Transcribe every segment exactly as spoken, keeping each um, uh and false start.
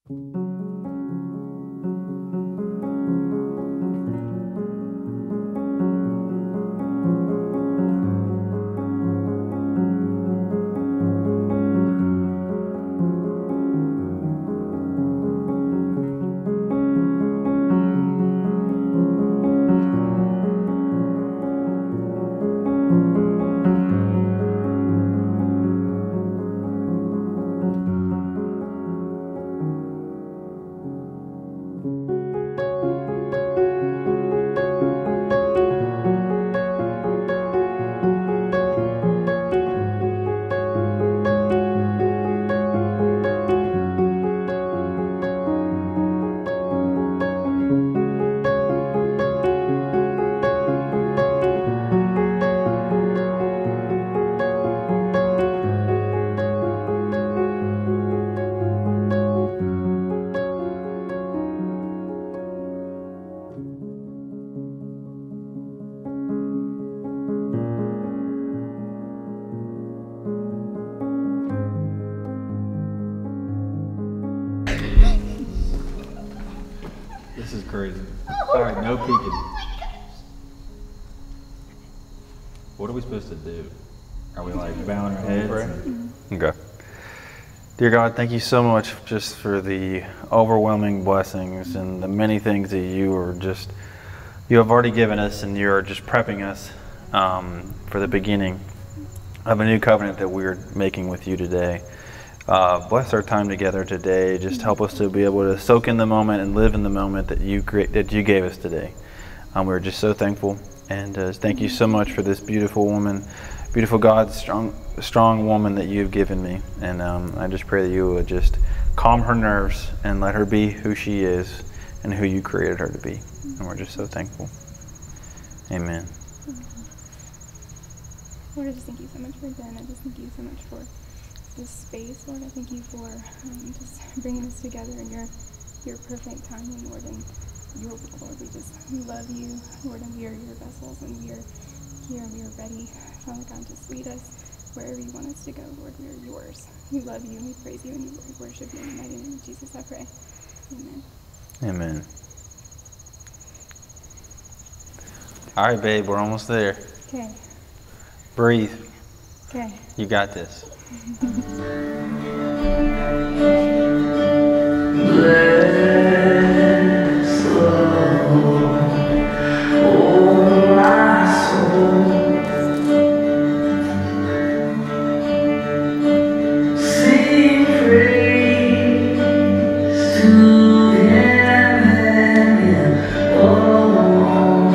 This is crazy. All right, no peeking. What are we supposed to do? Are we like bowing our heads? Okay. Dear God, thank you so much just for the overwhelming blessings and the many things that you are just, you have already given us, and you are just prepping us um, for the beginning of a new covenant that we are making with you today. Uh, bless our time together today. Just help us to be able to soak in the moment and live in the moment that you create, that you gave us today. Um, we're just so thankful, and uh, thank you so much for this beautiful woman, beautiful God, strong, strong woman that you have given me. And um, I just pray that you would just calm her nerves and let her be who she is and who you created her to be. And we're just so thankful. Amen. Lord, I just thank you so much for Ben. I just thank you so much for this space, Lord. I thank you for um, just bringing us together in your your perfect timing, Lord, and your Lord. We just love you, Lord, and we are your vessels, and we are here, and we are ready, Father God. Just lead us wherever you want us to go, Lord. We are yours. We love you, and we praise you, and we worship you in the mighty name of Jesus, I pray. Amen. Amen. All right, babe, we're almost there. Okay. Breathe. Okay. You got this. Bless the Lord, oh my soul. Sing praise to Him and Him alone.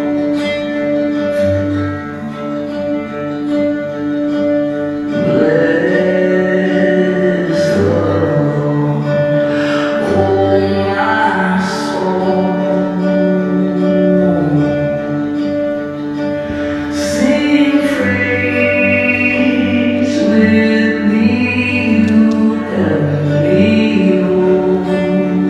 Bless the Lord, oh my soul. Sing praise with me, you heavenly Lord.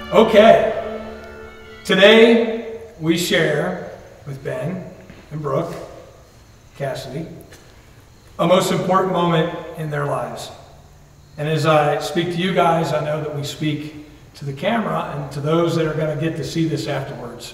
Okay, today we share with Ben and Brooke, Cassidy, a most important moment in their lives. And as I speak to you guys, I know that we speak to the camera and to those that are going to get to see this afterwards.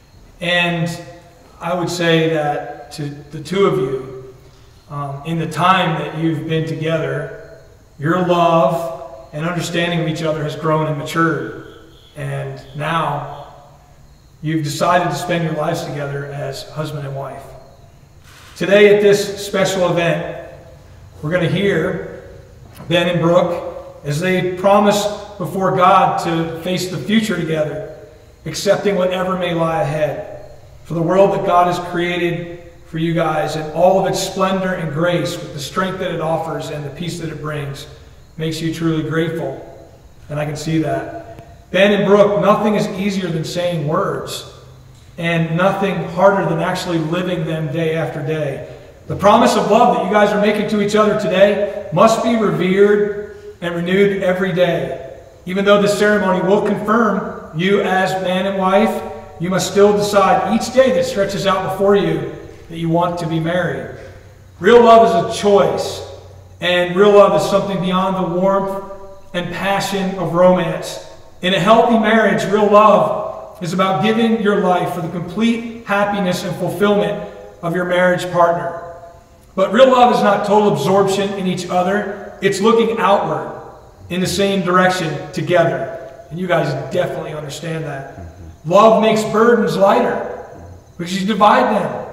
And I would say that to the two of you, um, in the time that you've been together, your love and understanding of each other has grown and matured. And now you've decided to spend your lives together as husband and wife. Today at this special event, we're going to hear Ben and Brooke as they promise before God to face the future together, accepting whatever may lie ahead. For the world that God has created for you guys and all of its splendor and grace with the strength that it offers and the peace that it brings makes you truly grateful. And I can see that. Ben and Brooke, nothing is easier than saying words, and nothing harder than actually living them day after day. The promise of love that you guys are making to each other today must be revered and renewed every day. Even though this ceremony will confirm you as man and wife, you must still decide each day that stretches out before you that you want to be married. Real love is a choice, and real love is something beyond the warmth and passion of romance. In a healthy marriage, real love is about giving your life for the complete happiness and fulfillment of your marriage partner. But real love is not total absorption in each other. It's looking outward in the same direction together. And you guys definitely understand that. Love makes burdens lighter because you divide them.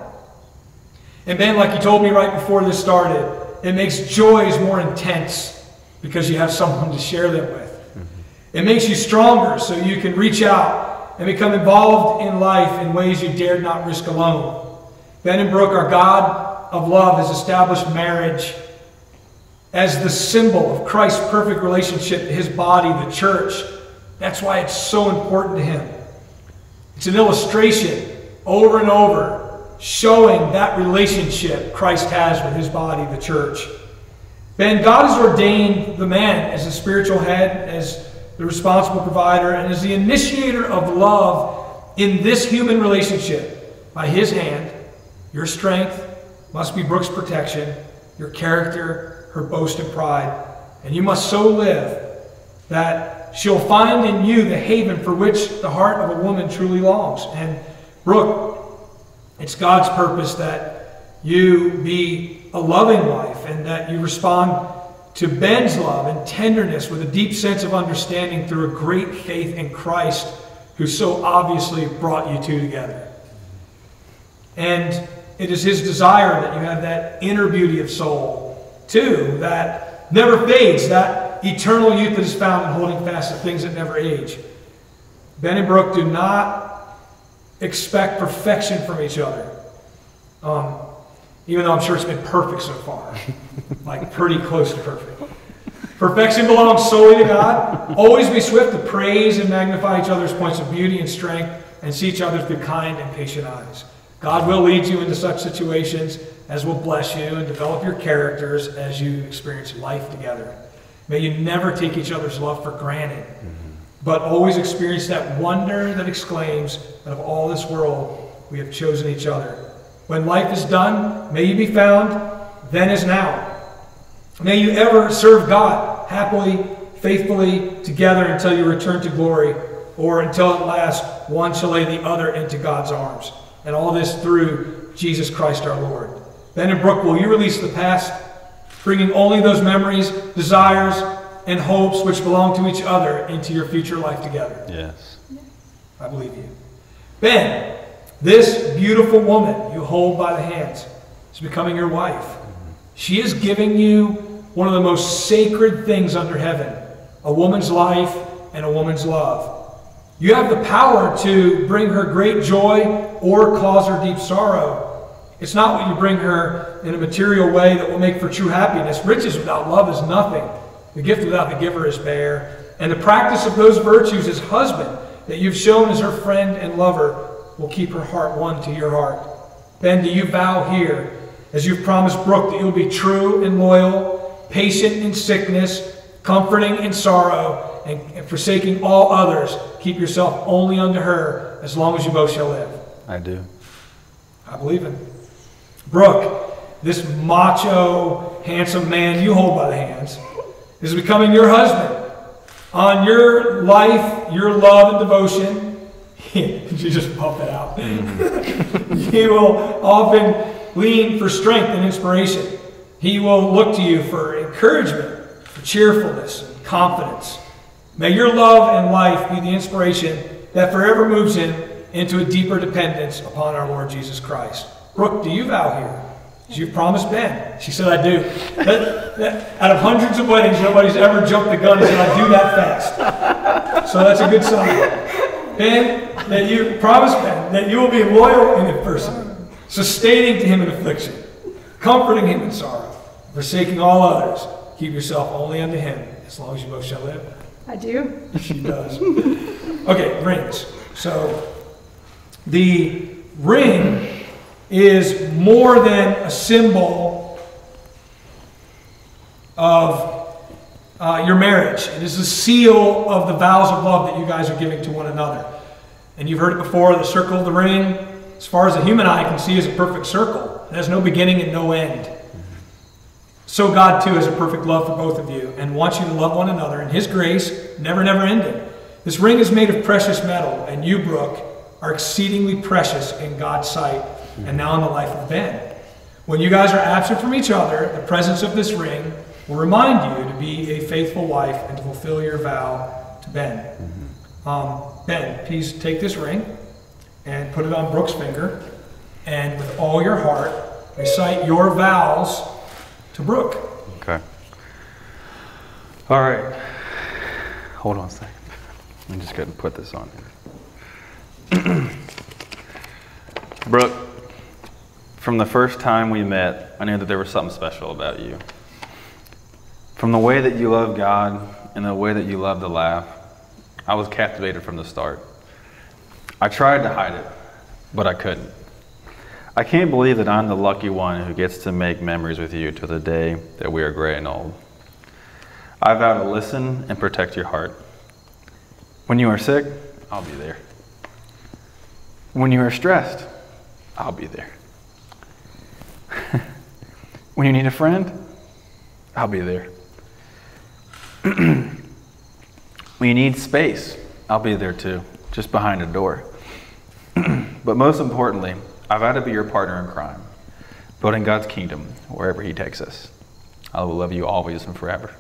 And Ben, like you told me right before this started, it makes joys more intense because you have someone to share them with. It makes you stronger so you can reach out and become involved in life in ways you dared not risk alone. Ben and Brooke, our God of love, has established marriage as the symbol of Christ's perfect relationship to his body, the church. That's why it's so important to him. It's an illustration over and over showing that relationship Christ has with his body, the church. Ben, God has ordained the man as the spiritual head, as the responsible provider, and as the initiator of love in this human relationship. By his hand, your strength must be Brooke's protection, your character, her boast and pride. And you must so live that she'll find in you the haven for which the heart of a woman truly longs. And Brooke, it's God's purpose that you be a loving wife and that you respond to Ben's love and tenderness with a deep sense of understanding through a great faith in Christ, who so obviously brought you two together. And it is his desire that you have that inner beauty of soul, too, that never fades, that eternal youth that is found in holding fast to things that never age. Ben and Brooke do not expect perfection from each other. Um, Even though I'm sure it's been perfect so far. Like pretty close to perfect. Perfection belongs solely to God. Always be swift to praise and magnify each other's points of beauty and strength and see each other through kind and patient eyes. God will lead you into such situations as will bless you and develop your characters as you experience life together. May you never take each other's love for granted, but always experience that wonder that exclaims that of all this world we have chosen each other. When life is done, may you be found then as now. May you ever serve God happily, faithfully together until you return to glory, or until at last one shall lay the other into God's arms. And all this through Jesus Christ our Lord. Ben and Brooke, will you release the past, bringing only those memories, desires, and hopes which belong to each other into your future life together? Yes. I believe you. Ben, this beautiful woman you hold by the hands is becoming your wife. She is giving you one of the most sacred things under heaven, a woman's life and a woman's love. You have the power to bring her great joy or cause her deep sorrow. It's not what you bring her in a material way that will make for true happiness. Riches without love is nothing. The gift without the giver is bare. And the practice of those virtues as husband that you've shown as her friend and lover will keep her heart one to your heart. Ben, do you vow here, as you've promised Brooke, that you'll be true and loyal, patient in sickness, comforting in sorrow, and, and forsaking all others, keep yourself only unto her as long as you both shall live. I do. I believe it. Brooke, this macho, handsome man you hold by the hands, is becoming your husband. On your life, your love and devotion, you just pump it out. He will often lean for strength and inspiration. He will look to you for encouragement, for cheerfulness and confidence. May your love and life be the inspiration that forever moves him into a deeper dependence upon our Lord Jesus Christ. Brooke, do you vow here? Did you promise Ben? She said, I do. That, that, out of hundreds of weddings, nobody's ever jumped the gun and said, I do that fast. So that's a good sign. Ben, that you promise Ben that you will be loyal in adversity, sustaining to him in affliction, comforting him in sorrow, forsaking all others. Keep yourself only unto him as long as you both shall live. I do. She does. Okay, rings. So the ring is more than a symbol of uh, your marriage. It is a seal of the vows of love that you guys are giving to one another. And you've heard it before, the circle of the ring, as far as the human eye can see, is a perfect circle. It has no beginning and no end. So God, too, has a perfect love for both of you and wants you to love one another in His grace, never, never ending. This ring is made of precious metal, and you, Brooke, are exceedingly precious in God's sight and now in the life of Ben. When you guys are absent from each other, the presence of this ring will remind you to be a faithful wife and to fulfill your vow to Ben. Mm-hmm. um, Ben, please take this ring and put it on Brooke's finger, and with all your heart, recite your vows to Brooke. Okay. All right. Hold on a second. I'm just going to put this on here. Brooke, from the first time we met, I knew that there was something special about you. From the way that you love God and the way that you love to laugh, I was captivated from the start. I tried to hide it, but I couldn't. I can't believe that I'm the lucky one who gets to make memories with you till the day that we are gray and old. I vow to listen and protect your heart. When you are sick, I'll be there. When you are stressed, I'll be there. When you need a friend, I'll be there. When you need space, I'll be there too, just behind a door. But most importantly, I vow to be your partner in crime, building God's kingdom wherever He takes us. I will love you always and forever.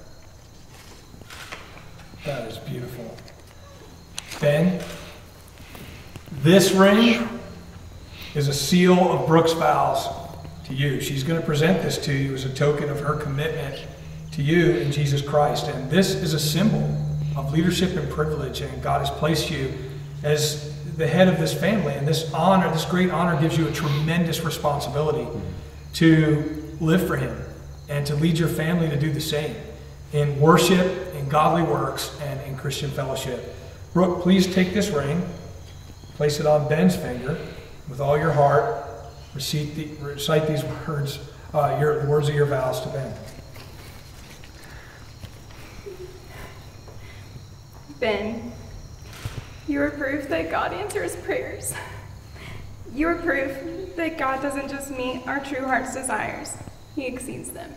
That is beautiful. Ben, this ring is a seal of Brooke's vows to you. She's going to present this to you as a token of her commitment to you in Jesus Christ. And this is a symbol of leadership and privilege, and God has placed you as the head of this family. And this honor, this great honor, gives you a tremendous responsibility to live for Him and to lead your family to do the same in worship, in godly works, and in Christian fellowship. Brooke, please take this ring, place it on Ben's finger with all your heart. Recite, the, recite these words, uh, your, the words of your vows to Ben. Ben, you are proof that God answers prayers. You are proof that God doesn't just meet our true heart's desires, He exceeds them.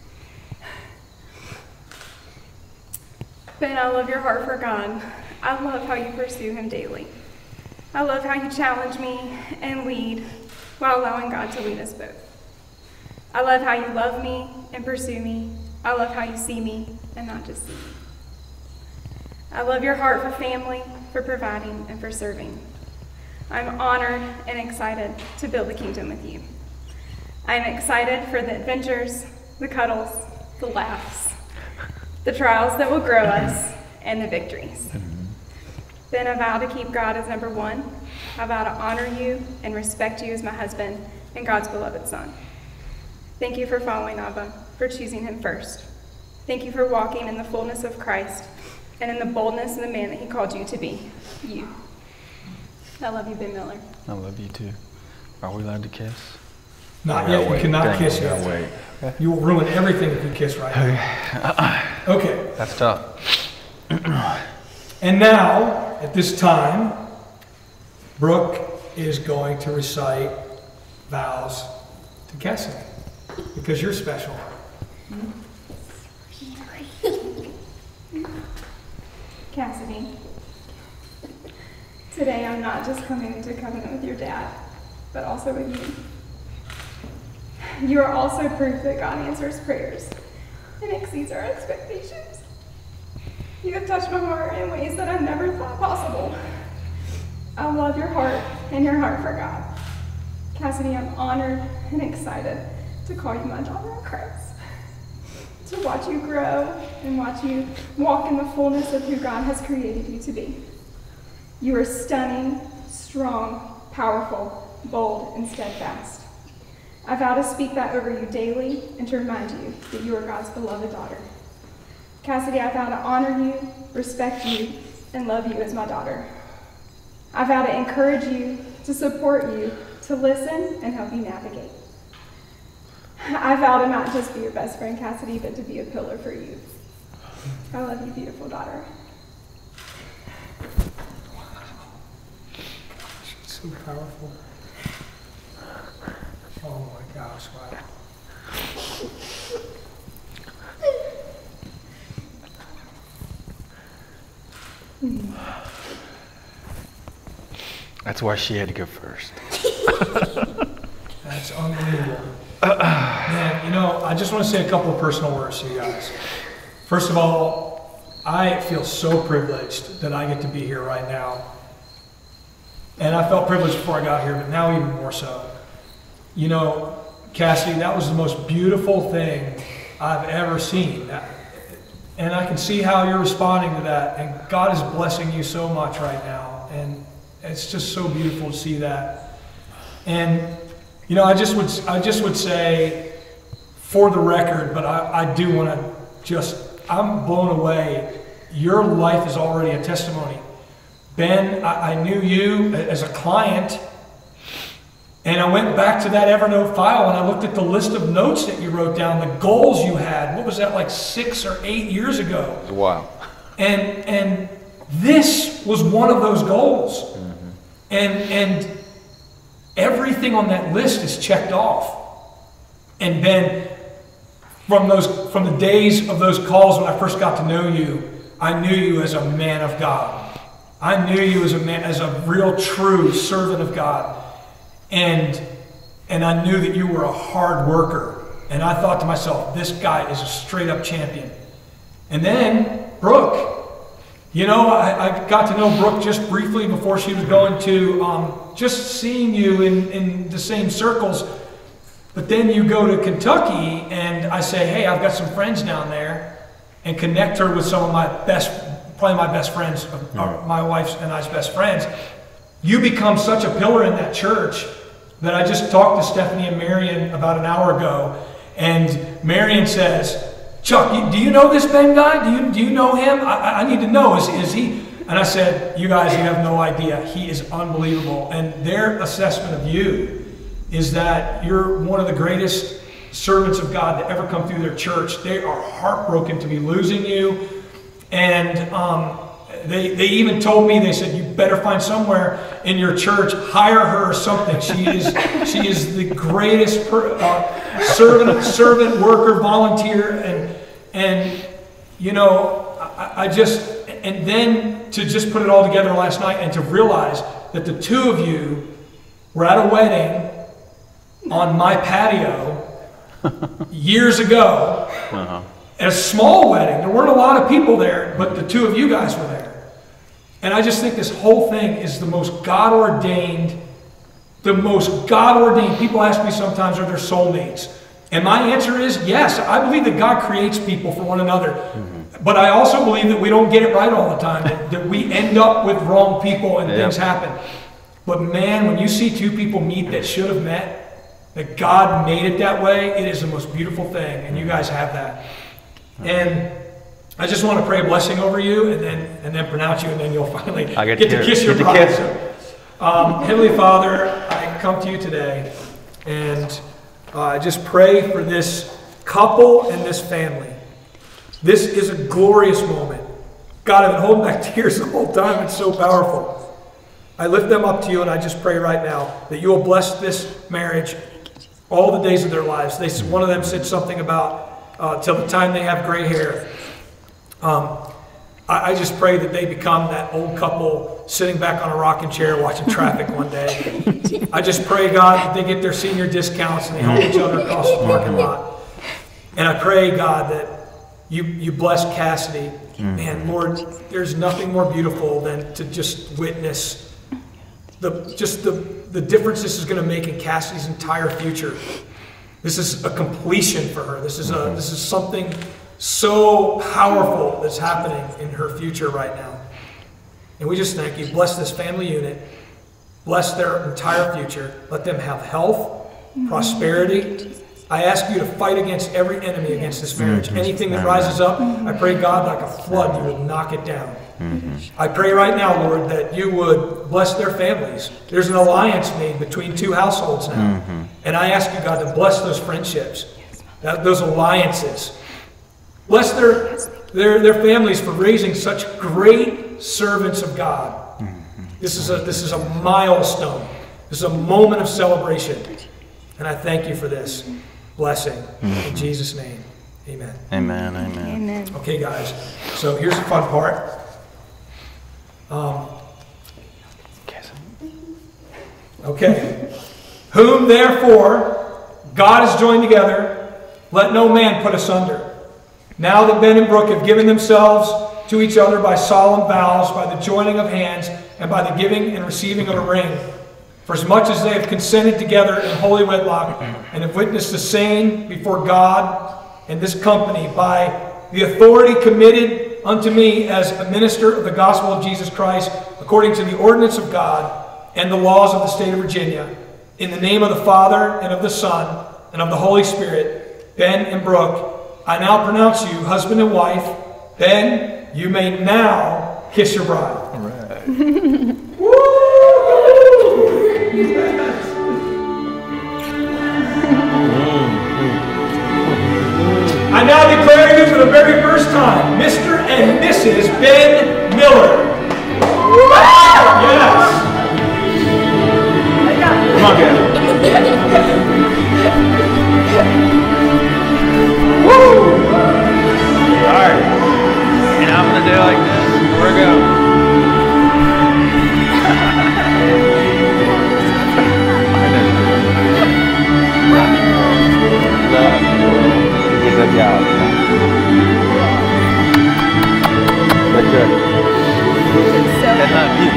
Ben, I love your heart for God. I love how you pursue Him daily. I love how you challenge me and lead while allowing God to lead us both. I love how you love me and pursue me. I love how you see me and not just see me. I love your heart for family, for providing, and for serving. I'm honored and excited to build the kingdom with you. I'm excited for the adventures, the cuddles, the laughs, the trials that will grow us, and the victories. Then I vow to keep God as number one. I vow to honor you and respect you as my husband and God's beloved son. Thank you for following Abba, for choosing Him first. Thank you for walking in the fullness of Christ and in the boldness of the man that He called you to be, you. I love you, Ben Miller. I love you too. Are we allowed to kiss? Not I yet. gotta You wait. cannot Dang, kiss I gotta yet. wait. You will ruin everything if you kiss right now. Okay. That's tough. And now, at this time, Brooke is going to recite vows to Cassidy, because you're special. Cassidy, today I'm not just coming into covenant with your dad, but also with you. You are also proof that God answers prayers and exceeds our expectations. You have touched my heart in ways that I never thought possible. I love your heart and your heart for God. Cassidy, I'm honored and excited to call you my daughter in Christ, to watch you grow and watch you walk in the fullness of who God has created you to be. You are stunning, strong, powerful, bold, and steadfast. I vow to speak that over you daily and to remind you that you are God's beloved daughter. Cassidy, I vow to honor you, respect you, and love you as my daughter. I vow to encourage you, to support you, to listen and help you navigate. I vow to not just be your best friend, Cassidy, but to be a pillar for you. I love you, beautiful daughter. She's so powerful. Oh my gosh, wow. That's why she had to go first. That's unbelievable. Man, you know, I just want to say a couple of personal words to you guys. First of all, I feel so privileged that I get to be here right now. And I felt privileged before I got here, but now even more so. You know, Cassidy, that was the most beautiful thing I've ever seen. That, and I can see how you're responding to that. And God is blessing you so much right now. And it's just so beautiful to see that. And, you know, I just would, I just would say, for the record, but I, I do want to just, I'm blown away. Your life is already a testimony. Ben, I, I knew you as a client. And I went back to that Evernote file and I looked at the list of notes that you wrote down, the goals you had. What was that, like six or eight years ago? Wow. And and this was one of those goals. Mm-hmm. And and everything on that list is checked off. And Ben, from those from the days of those calls when I first got to know you, I knew you as a man of God. I knew you as a man, as a real true servant of God. And, and I knew that you were a hard worker. And I thought to myself, this guy is a straight up champion. And then Brooke, you know, I, I got to know Brooke just briefly before she was going to, um, just seeing you in, in the same circles. But then you go to Kentucky and I say, hey, I've got some friends down there, and connect her with some of my best, probably my best friends, mm-hmm. my wife's and I's best friends. You become such a pillar in that church that I just talked to Stephanie and Marion about an hour ago, and Marion says, Chuck, do you know this Ben guy? Do you do you know him? I, I need to know. Is, is he? And I said, you guys, you have no idea. He is unbelievable. And their assessment of you is that you're one of the greatest servants of God to ever come through their church. They are heartbroken to be losing you. And um, They, they even told me, they said, you better find somewhere in your church, hire her or something. She is she is the greatest per, uh, servant, servant, worker, volunteer. And, and you know, I, I just, and then to just put it all together last night and to realize that the two of you were at a wedding on my patio years ago. Uh-huh. At a small wedding. There weren't a lot of people there, but the two of you guys were there. And I just think this whole thing is the most God-ordained, the most God-ordained. People ask me sometimes, are there soulmates? And my answer is yes. I believe that God creates people for one another. Mm-hmm. But I also believe that we don't get it right all the time, that, that we end up with wrong people and yep. things happen. But man, when you see two people meet that should have met, that God made it that way, it is the most beautiful thing. And you guys have that. And I just want to pray a blessing over you, and then and then pronounce you, and then you'll finally I get, get to, to kiss your get bride. Kiss. Um, Heavenly Father, I come to you today, and uh, I just pray for this couple and this family. This is a glorious moment. God, I've been holding back tears the whole time. It's so powerful. I lift them up to you, and I just pray right now that you will bless this marriage all the days of their lives. They, one of them said something about uh, till the time they have gray hair. Um, I, I just pray that they become that old couple sitting back on a rocking chair watching traffic one day. I just pray, God, that they get their senior discounts and they help each other across the parking lot. And I pray, God, that you, you bless Cassidy. Man, Lord, there's nothing more beautiful than to just witness the just the, the difference this is going to make in Cassidy's entire future. This is a completion for her. This is a this is something so powerful that's happening in her future right now. And we just thank you. Bless this family unit. Bless their entire future. Let them have health, prosperity. I ask you to fight against every enemy against this marriage. Anything that rises up, I pray, God, like a flood, you would knock it down. I pray right now, Lord, that you would bless their families. There's an alliance made between two households now. And I ask you, God, to bless those friendships, that, those alliances. Bless their, their, their families for raising such great servants of God. This is a, this is a milestone. This is a moment of celebration. And I thank you for this blessing. In Jesus' name, amen. Amen, amen. Amen. Okay, guys. So here's the fun part. Um, okay. Whom therefore God has joined together, let no man put asunder. Now that Ben and Brooke have given themselves to each other by solemn vows, by the joining of hands, and by the giving and receiving of a ring, for as much as they have consented together in holy wedlock, and have witnessed the same before God and this company by the authority committed unto me as a minister of the gospel of Jesus Christ, according to the ordinance of God and the laws of the state of Virginia, in the name of the Father and of the Son and of the Holy Spirit, Ben and Brooke, I now pronounce you husband and wife. Ben, you may now kiss your bride. All right. I now declare you for the very first time, Mister and Missus Ben Miller. Yes. Come on, Ben. Woo! All right. And I'm going to do it like this. Here we go. Good job. Good, good. That's not you.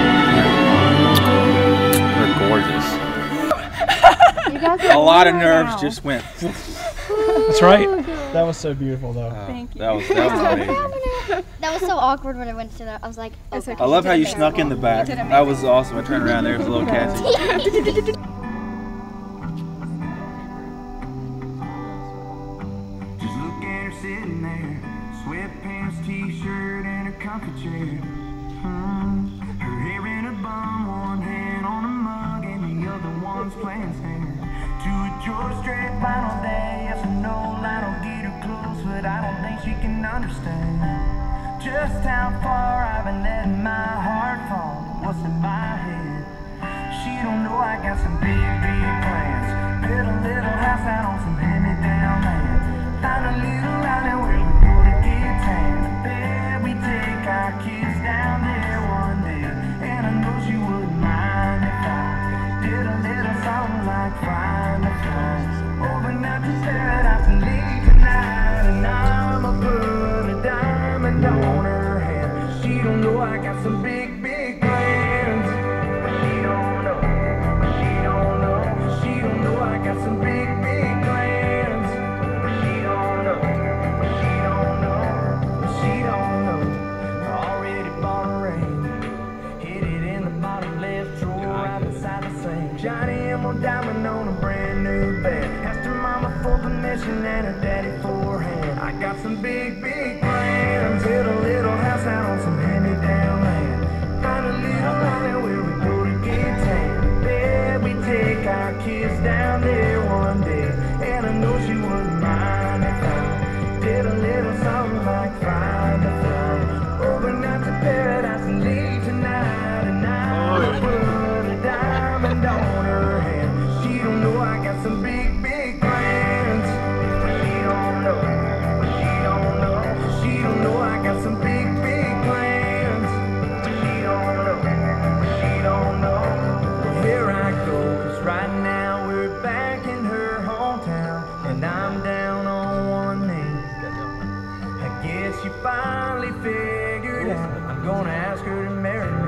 They're gorgeous. You guys A are lot of right nerves now. just went. That's right. That was so beautiful, though. Uh, Thank you. That was that was amazing. That was so awkward when I went to that. I was like, oh, It's God. okay. I love how you did snuck in the back. You did That was awesome. I turned around, there was a little Cassie. Just look at her sitting there, sweatpants, t-shirt, and a comfy chair. Hmm. Her hair in a bun, one hand on a mug, and the other one's playing sand. To a George Strait final day, yes or no, I don't get her close, but I don't think she can understand just how far I've been letting my heart fall. What's in my head? She don't know I got some big, big plans. Build a little house out on some hand-me-down land. Find a little island where we go to get tan. Bet we take our kids down there one day. And I know she wouldn't mind if I did a little something like find a fly. Overnight to paradise and leave tonight. And I'ma put a diamond on her hand. She don't know I got some big, big plans. She don't know. She don't know. She don't know I got some big, big plans. She don't know. She don't know. She don't know. Already bought a ring. Hid it in the bottom left drawer right beside the sink. Johnny Emerald diamond on a brand new bed. Asked her mama for permission and her daddy for a hand. I got some big, big plans. Build a little house out on some hand-me-down land. Find a little island where we go to get tan. Bet we take our kids down there one day. And I know she wouldn't mind if I did a little something like find a fly. Overnight she finally figured out I'm gonna ask her to marry me.